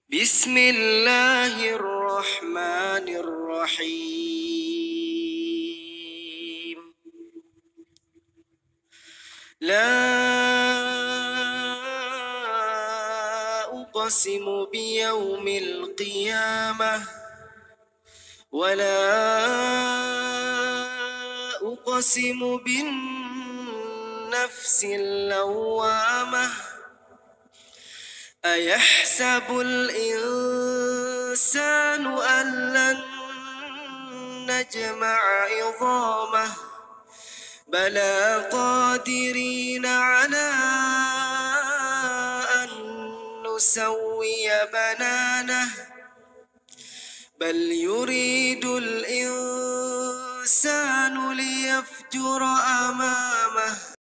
بسم الله الرحمن الرحيم. لا أقسم بيوم القيامة ولا أقسم بالنفس اللوامة أيحسب الإنسان أن لن نجمع عظامه بلى قادرين على أن نسوي بنانه بل يريد الإنسان ليفجر أمامه